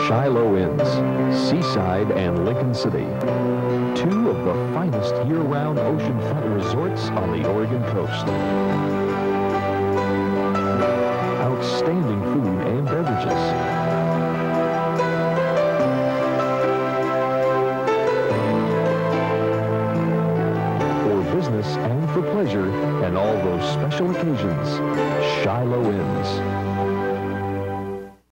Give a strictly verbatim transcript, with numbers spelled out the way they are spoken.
Shilo Inns, Seaside and Lincoln City. Two of the finest year-round oceanfront resorts on the Oregon coast. Outstanding food and beverages. For business and for pleasure and all those special occasions, Shilo Inns.